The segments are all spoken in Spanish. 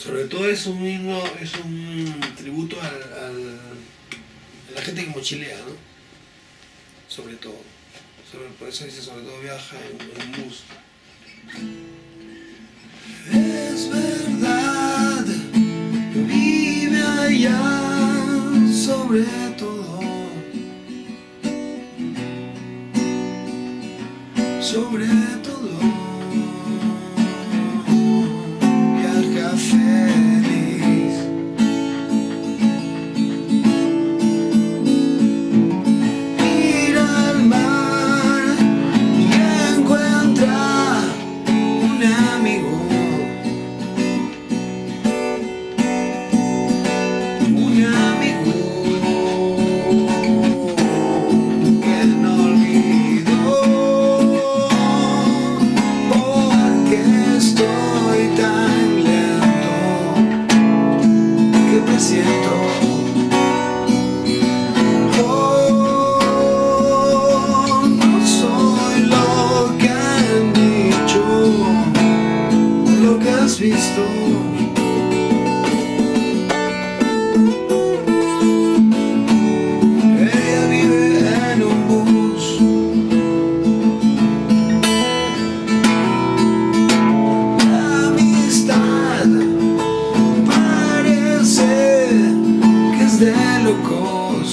Sobre todo es un himno, es un tributo a la gente que mochilea, ¿no? Sobre todo. Por eso dice, sobre todo viaja en bus. Es verdad, vive allá, sobre todo, sobre todo, viaja feliz. Mira al mar y encuentra un amigo. Siento, oh, no soy lo que han dicho, lo que has visto. Ella vive en un bus. La amistad parece de locos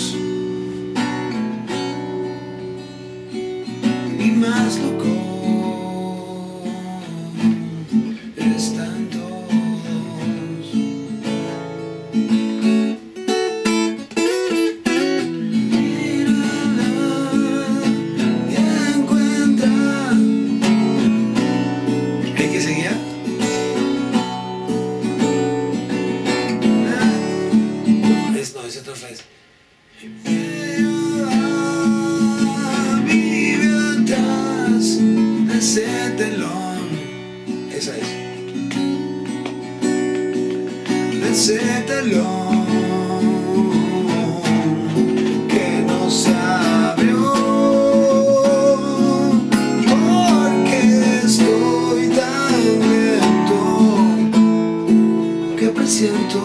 y más locos están todos. Mírala y encuentra. ¿Hay que seguir? No, es otra frase. Vive atrás de ese telón. Esa es. De ese telón que nos abrió. Porque estoy tan lento que presiento.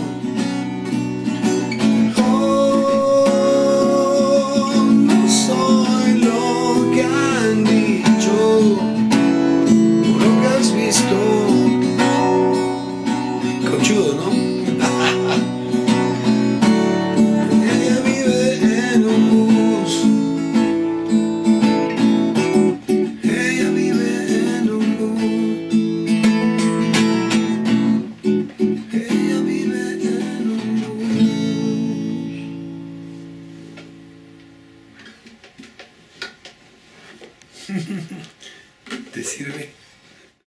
Conchudo, ¿no? Ella vive en un bus. Ella vive en un bus. Ella vive en un bus. ¿Te sirve?